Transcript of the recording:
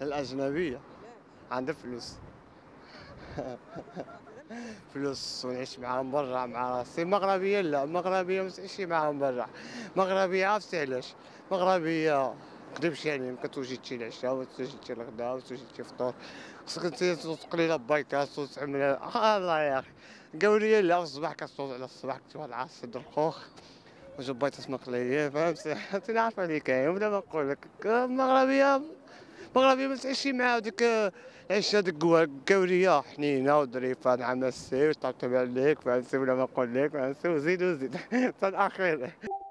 الأجنبية عندها فلوس. فلوس ونعيش معاهم برا مع راسي. المغربية لا، المغربية ما تعيشي معاهم برا. المغربية عرفتي علاش؟ المغربية مكنكدبش يعني مكتوجدش العشاء ومتوجدش الغدا ومتوجدش الفطور. خصك انت تقلي لها بايكاس وتعملها الله يا اخي. قولي لا في الصباح كتصوت على الصباح كتبغى العصر الدرقوخ وجبيتات مقلية فهمتي. انت عارفة اللي كاين وبلا ما نقول لك المغربية. المغربية ما تعيشي معاها ديك عيشة ديك قورية حنينة وظريفة نعم السي وطبطب عليك فهمتي ولا ما نقول لك فهمتي وزيد وزيد حتى الأخير.